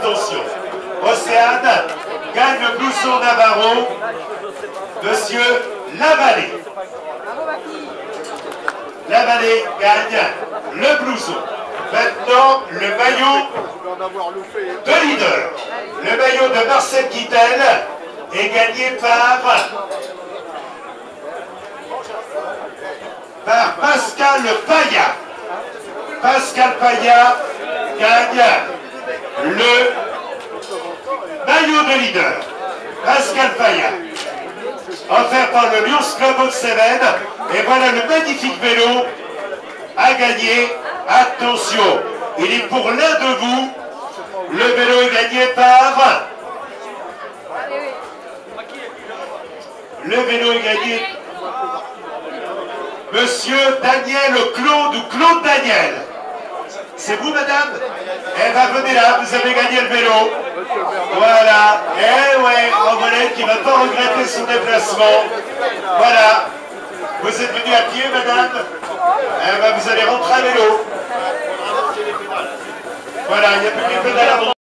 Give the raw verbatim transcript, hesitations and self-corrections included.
attention. Océane gagne le blouson Navarro. Monsieur Lavallée. Lavallée gagne le blouson. Maintenant, le maillot de leader. Le maillot de Marcel Guitel est gagné par, par Pascal Paya. Pascal Paya gagne le maillot de leader. Pascal Paya. Offert par le Lions Club Haute-Cévennes. Et voilà le magnifique vélo à gagner. Attention, il est pour l'un de vous. Le vélo est gagné par... Le vélo est gagné... Monsieur Daniel Claude ou Claude Daniel. C'est vous, madame? Eh bien, venez là, vous avez gagné le vélo. Voilà. Eh ouais, Angoulême qui ne va pas regretter son déplacement. Voilà. Vous êtes venu à pied, madame? Eh bien, vous allez rentrer à vélo. Voilà, il n'y a plus que les pédales.